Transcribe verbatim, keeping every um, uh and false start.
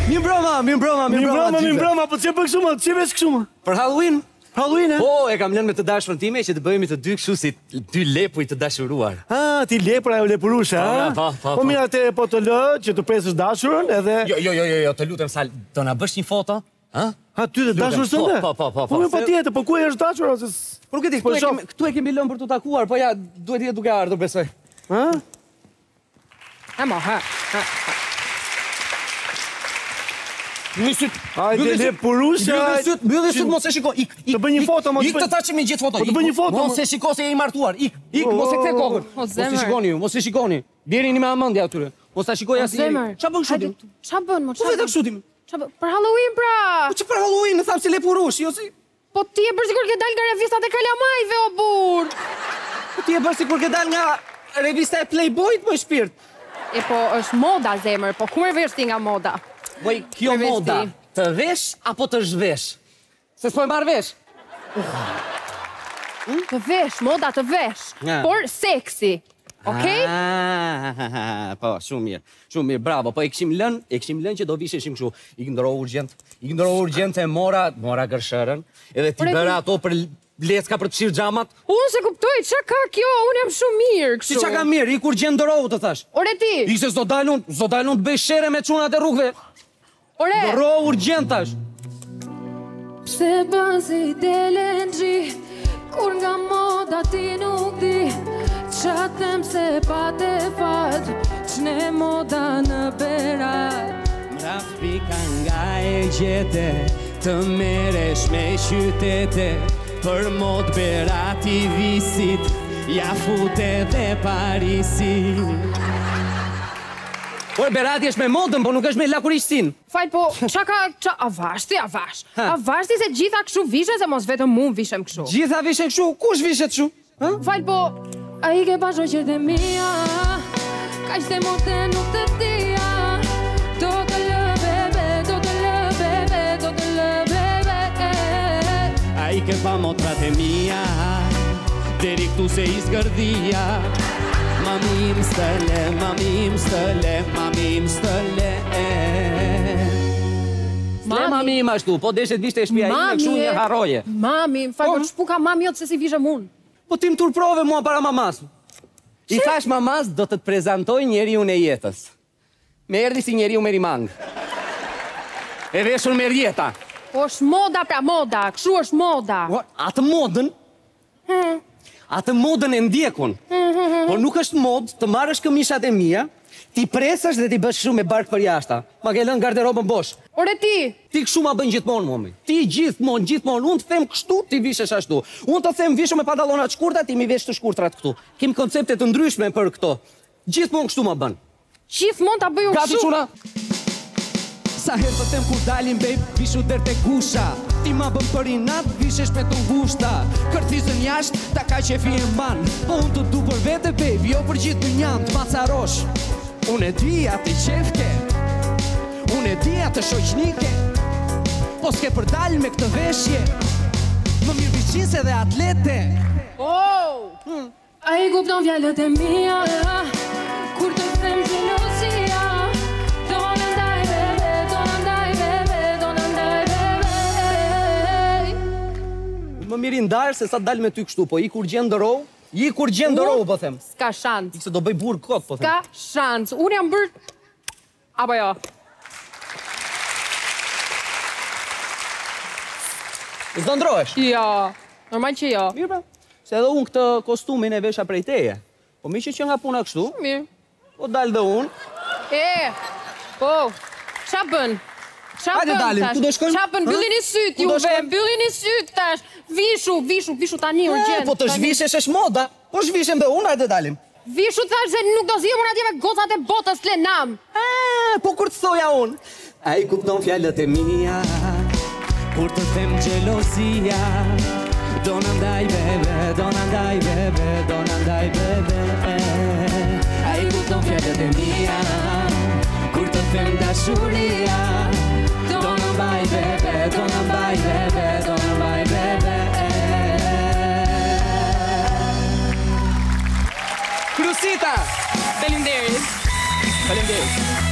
Mi mbroma, mi mbroma, mi Mi mbroma. mbroma, mi mbroma, po çe bë kështu më? Çe vesh kështu më? Për Halloween? Për Halloween, e? Po, e kam lënë me të dashurën time që të bëhemi të dy kështu si dy lepuj të dashuruar. Ah, ti lepra e lepurusha, a? Po, po, po. Po mirë atë po të lë që të presësh dashurën edhe Jo, jo, jo, jo, jo, të lutem Sal, do na bësh një foto? Ha? Ha, ty të dashurës tënde? Po, po, po, po. Po mirë patjetër, po ku e është dashura ose? Po nuk e di, këtu e kemi, këtu e kemi lënë për të takuar, po ja, duhet jetë duke ardhur, besoj. Ha? Ha, mo, ha, ha. Nisit. Hajde lepurusha. Mbyllë syt, mbyllë syt, mos e shiko. Ik, ik. Të bëj një foto, mos. Ik të tashim me gjithë foto. Po të bëj një foto. Mos e shiko se je i martuar. Ik, ik, mos e kthe kokën. Mos e shikoni ju, mos e shikoni. Bjerini me amendje atyre. Mos ta shikoj as njëri. Ç'a bën kështu? Ç'a bën, mo? Po vetë kështu ti. Ç'a bën? Për Halloween pra. Po ç'ë për Halloween, tham si lepurush, jo si. Po ti e bërë sikur ke dal nga revistat e kalamajve, o burr. Po ti e bërë sikur ke dal nga revista e Playboyt, më shpirt. E po, është moda, zemër, po ku e vesh ti nga moda? Moj, kjo Përveç moda, ti. të vesh apo të zhvesh? Se s'po e marr vesh. Të vesh, moda të vesh, Ja. por seksi. Okej? Ah, po, shumë mirë. Shumë mirë, bravo. Po e kishim lënë, e kishim lënë që do visheshim kështu. I ndëroi urgjent. I ndëroi urgjent e mora, mora gërshërën, edhe ti Por e bëra ti- ato për lecka për të fshirë xhamat. Unë se kuptoj, ç'a ka kjo? Unë jam shumë mirë Si kështu. çka ka mirë, i kur gjën ndërou të thash. Ore ti, I se s'do dalun, s'do dalun të bëj shere me çunat e rrugëve. ore. Ndërou urgjent tash. Pse bën si telengji, kur nga moda ti nuk di, qa them se pa te fat, q'ne moda në berat. Mraf pika nga e gjete, të meresh me qytete, për mod berati visit, ja fute dhe Parisi. Por berati është me modën, po nuk është me lakurishtin. Fal po, qa ka, qa, a vashti, a vash. Ha. A vashti se gjitha kështu vishen se mos vetëm mu vishem kështu. Gjitha vishen kështu, kush vishet kështu? Ha? Fal po, a i ke pa shoqet e mia, ka ishte mote nuk të tia, do të lë bebe, do të lë bebe, do të lë bebe. A i ke pa motrat e mia, deri këtu se i zgërdhia. Mami im stële, mami im stële, mami im stële. Sle mami im ashtu, po deshet vishte e shpia ime kështu një harroje. Mami, fal po ç'pu ka mami jot se si vishem unë. Po ti më turprove mua para mamas. I thash mamas do të të prezantoj njeriu e jetës. Me erdhi si njeriu me rimang. E veshur me rjeta. Po është moda pra moda, kështu është moda. Po, atë modën, atë modën e ndjekun. Por nuk është mod të marrësh këmishat e mia, ti presësh dhe ti bësh shumë me bark për jashta. Ma ke lënë garderobën bosh. Ore ti, Ti kështu ma bën gjithmonë, momi. Ti gjithmonë, gjithmonë. Unë të them kështu, ti vishesh ashtu. Unë të them vishu me pantallona të shkurtra, ti mi vesh të shkurtrat këtu. Kem koncepte të ndryshme për këto. Gjithmonë kështu ma bën. gjithmonë ta bëj unë Gati kështu. çuna? Sa herë të them kur dalim babe, vishu der te gusha. Ti ma bën për inat, vishesh me të ngushta. Kërthizën jashtë, ta ka qefi e man. Po unë të du për vete babe, jo për gjithë dynjan të macarosh. Unë e di atë qefke, unë e di atë shoqnike. Po s'ke për dal me këtë veshje, më mirë viqise dhe atlete. Oh! A i kupton fjalët e mia, kur të them xhelosia. Do në ndaj bebe, do në ndaj bebe, do në ndaj bebe. Më mirë i ndarë se sa dal me ty kështu, po i kur gjen ndërou, i kur gjen ndërou, po them. S'ka shans, Se do bëj burr kot, po them. s'ka shans. Unë jam bërë... Apo jo? S'do ndrohesh. Jo, normal që jo. Mirë pra. Se edhe unë këtë kostumin e vesha prej teje. Po mi që që nga puna kështu, Mirë. po dal dhe unë. E, po, qa bën? Qa Hajde bën dalim, tash? ku do shkojmë? Qa bën? Ha? Byllin i syt Ku do juve, shkojmë? byllin i syt tash. Vishu, vishu, vishu tani E, urgjent. po të tani. zhvishesh është moda. Po zhvishem dhe unë, hajde dalim. Vishu thash se nuk do zjem unë atje me gocat e botës le nam. E, po kur të thoja unë. A i kupton fjalët e mia, kur të them xhelosia. Do në ndaj bebe, do në ndaj bebe, do në ndaj bebe. A i kupton fjalët e mia, kur të them dashuria. Do në mbaj bebe, do në mbaj bebe, do në mbaj bebe. Krusita! Faleminderit. Faleminderit.